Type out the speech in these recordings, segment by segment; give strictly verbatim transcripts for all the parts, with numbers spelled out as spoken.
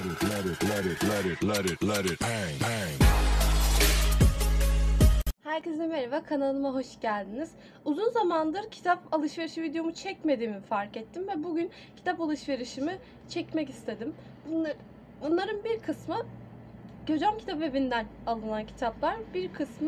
it, let it, let it, let it, let it, let it bang, bang. Herkese merhaba, kanalıma hoş geldiniz. Uzun zamandır kitap alışverişi videomu çekmediğimi fark ettim ve bugün kitap alışverişimi çekmek istedim. Bunlar, bunların bir kısmı Hocam Kitabevi'nden alınan kitaplar, bir kısmı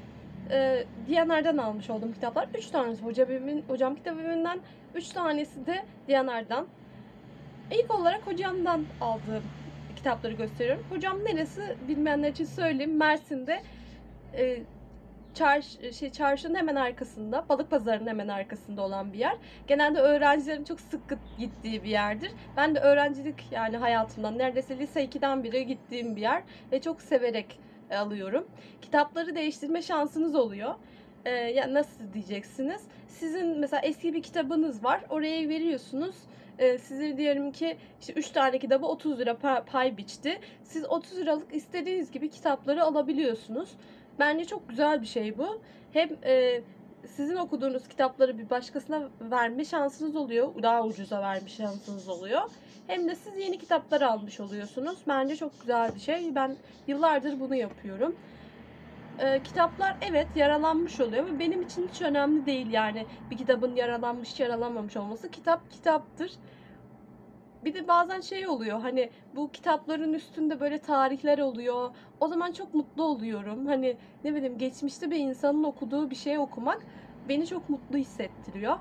e, Diyanar'dan almış olduğum kitaplar. Üç tanesi Hocam, Hocam Kitabevi'nden, üç tanesi de Diyanar'dan. İlk olarak hocamdan aldığım kitapları gösteriyorum. Hocam neresi bilmeyenler için söyleyeyim. Mersin'de e, çarş, şey, çarşının hemen arkasında, balık pazarının hemen arkasında olan bir yer. Genelde öğrencilerin çok sık gittiği bir yerdir. Ben de öğrencilik yani hayatımdan neredeyse lise ikiden beri gittiğim bir yer ve çok severek alıyorum. Kitapları değiştirme şansınız oluyor. Ee, ya nasıl diyeceksiniz? Sizin mesela eski bir kitabınız var. Oraya veriyorsunuz. Ee, size diyelim ki işte üç tane kitabı otuz lira pay biçti. Siz otuz liralık istediğiniz gibi kitapları alabiliyorsunuz. Bence çok güzel bir şey bu. Hem e, sizin okuduğunuz kitapları bir başkasına verme şansınız oluyor. Daha ucuza verme şansınız oluyor. Hem de siz yeni kitaplar almış oluyorsunuz. Bence çok güzel bir şey. Ben yıllardır bunu yapıyorum. E, kitaplar evet yaralanmış oluyor ve benim için hiç önemli değil yani bir kitabın yaralanmış yaralanmamış olması. Kitap kitaptır. Bir de bazen şey oluyor hani bu kitapların üstünde böyle tarihler oluyor. O zaman çok mutlu oluyorum. Hani ne bileyim geçmişte bir insanın okuduğu bir şey okumak beni çok mutlu hissettiriyor.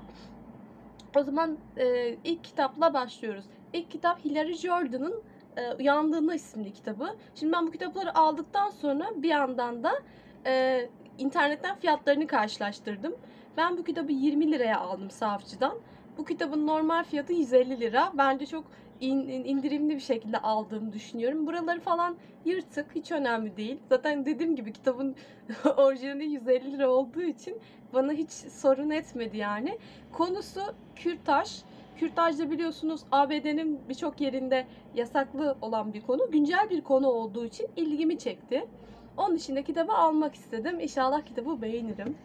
O zaman e, ilk kitapla başlıyoruz. İlk kitap Hilary Jordan'ın e, Uyandığında isimli kitabı. Şimdi ben bu kitapları aldıktan sonra bir yandan da e, internetten fiyatlarını karşılaştırdım. Ben bu kitabı yirmi liraya aldım sahafçıdan. Bu kitabın normal fiyatı yüz elli lira. Bence çok in, indirimli bir şekilde aldığımı düşünüyorum. Buraları falan yırtık, hiç önemli değil. Zaten dediğim gibi kitabın orijinali yüz elli lira olduğu için bana hiç sorun etmedi yani. Konusu kürtaj. Kürtaj da biliyorsunuz A B D'nin birçok yerinde yasaklı olan bir konu. Güncel bir konu olduğu için ilgimi çekti. Onun için de kitabı almak istedim. İnşallah kitabı beğenirim.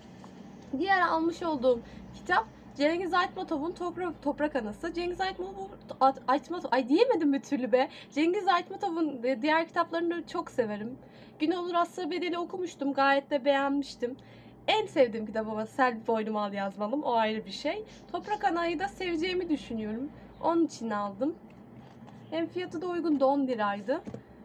Diğer almış olduğum kitap Cengiz Aytmatov'un Toprak, Toprak Anası. Cengiz Aytmatov, Aytmatov, ay diyemedim bir türlü be. Cengiz Aytmatov'un diğer kitaplarını çok severim. Günolur Asra Bedeli okumuştum. Gayet de beğenmiştim. En sevdiğim kitap ama Selvi Boynuma Al Yazmalım. O ayrı bir şey. Toprak Ana'yı da seveceğimi düşünüyorum. Onun için aldım. Hem fiyatı da uygundu, on liraydı.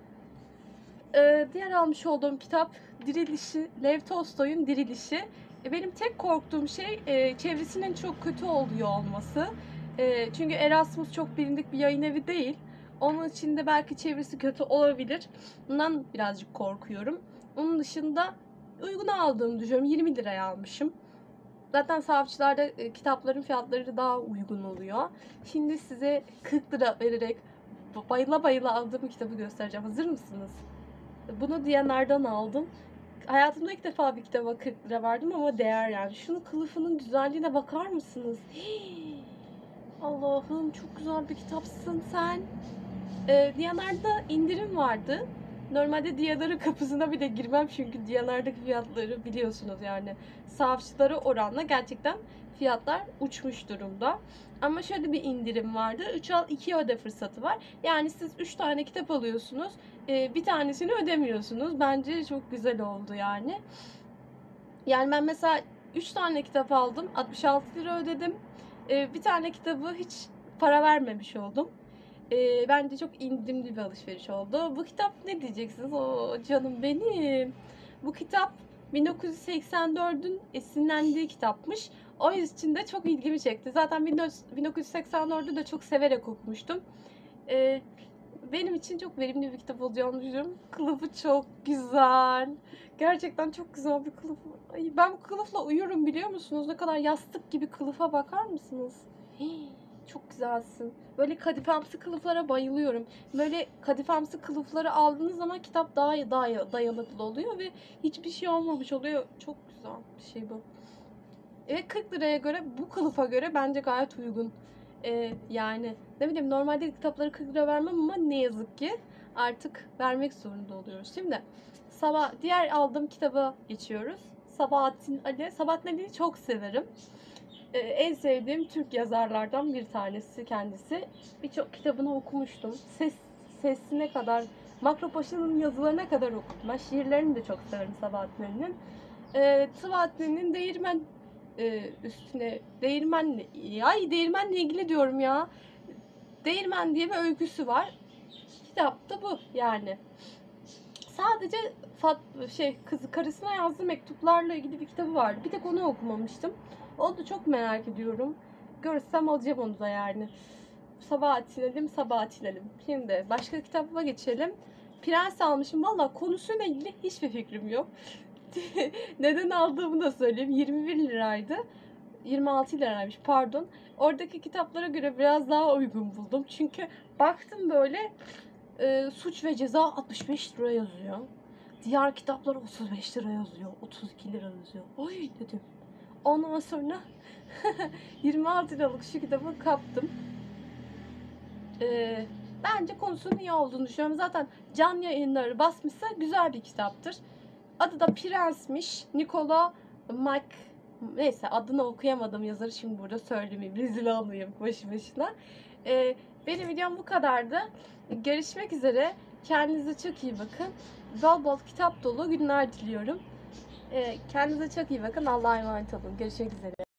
Ee, diğer almış olduğum kitap Dirilişi, Lev Tolstoy'un Dirilişi. Benim tek korktuğum şey e, çevresinin çok kötü oluyor olması. E, çünkü Erasmus çok bilindik bir yayın evi değil. Onun için de belki çevresi kötü olabilir. Bundan birazcık korkuyorum. Onun dışında uygun aldığımı düşünüyorum. yirmi liraya almışım. Zaten sahafçılarda e, kitapların fiyatları daha uygun oluyor. Şimdi size kırk lira vererek bayıla bayıla aldığım kitabı göstereceğim. Hazır mısınız? Bunu Diyanar'dan aldım. Hayatımda ilk defa bir kitaba kırk lira verdim ama değer yani. Şunun kılıfının güzelliğine bakar mısınız? Hii. Allah'ım çok güzel bir kitapsın sen. Ee, Diyanar'da indirim vardı. Normalde Diyanar'ın kapısına bile girmem çünkü Diyanar'daki fiyatları biliyorsunuz yani sahafçılara oranla gerçekten fiyatlar uçmuş durumda. Ama şöyle bir indirim vardı. üç al iki öde fırsatı var. Yani siz üç tane kitap alıyorsunuz. Bir tanesini ödemiyorsunuz. Bence çok güzel oldu yani. Yani ben mesela üç tane kitap aldım. altmış altı lira ödedim. Bir tane kitabı hiç para vermemiş oldum. E, bence çok indirimli bir alışveriş oldu. Bu kitap ne diyeceksiniz? O canım benim. Bu kitap bin dokuz yüz seksen dördün esinlendiği kitapmış. O yüzden de çok ilgimi çekti. Zaten bin dokuz yüz seksen dördü de çok severek okumuştum. E, benim için çok verimli bir kitap olacağını düşünüyorum. Kılıfı çok güzel. Gerçekten çok güzel bir kılıf. Ay, ben bu kılıfla uyurum biliyor musunuz? Ne kadar yastık gibi kılıfa bakar mısınız? Hii. Çok güzelsin. Böyle kadifemsi kılıflara bayılıyorum. Böyle kadifemsi kılıfları aldığınız zaman kitap daha daha dayanıklı oluyor ve hiçbir şey olmamış oluyor. Çok güzel bir şey bu. Ve kırk liraya göre bu kılıfa göre bence gayet uygun. Ee, yani ne bileyim normalde kitapları kırk lira vermem ama ne yazık ki artık vermek zorunda oluyoruz. Şimdi sabah diğer aldığım kitaba geçiyoruz. Sabahattin Ali. Sabahattin Ali'yi çok severim. En sevdiğim Türk yazarlardan bir tanesi kendisi. Birçok kitabını okumuştum. Ses sesine kadar, Makropaşa'nın yazılarına kadar okudum. Ben şiirlerini de çok severim Sabahattin Ali'nin. Ee, Sabahattin Ali'nin Değirmen e, üstüne, Değirmenle, ay Değirmenle ilgili diyorum ya. Değirmen diye bir öyküsü var. Kitap da bu yani. Sadece Fat şey kızı karısına yazdığı mektuplarla ilgili bir kitabı vardı. Bir tek onu okumamıştım. Onu da çok merak ediyorum. Görürsem alacağım onu da yani. Sabahattin Ali'm, Sabahattin Ali'm. Şimdi başka kitaba geçelim. Prens almışım. Valla konusuyla ilgili hiçbir fikrim yok. Neden aldığımı da söyleyeyim. yirmi bir liraydı. yirmi altı liraymış pardon. Oradaki kitaplara göre biraz daha uygun buldum. Çünkü baktım böyle e, suç ve ceza altmış beş lira yazıyor. Diğer kitaplar otuz beş lira yazıyor. otuz iki lira yazıyor. Oy dedim. Ondan sonra yirmi altı liralık şu kitabı kaptım. Ee, bence konusunun iyi olduğunu düşünüyorum. Zaten Can Yayınları basmışsa güzel bir kitaptır. Adı da Prens'miş. Nicola Mac... Neyse adını okuyamadım yazarı, şimdi burada söylemeyeyim. Rezil olmayayım başı başına. Ee, benim videom bu kadardı. Görüşmek üzere. Kendinize çok iyi bakın. Bol bol kitap dolu günler diliyorum. Ee, kendinize çok iyi bakın. Allah'a emanet olun. Görüşmek üzere.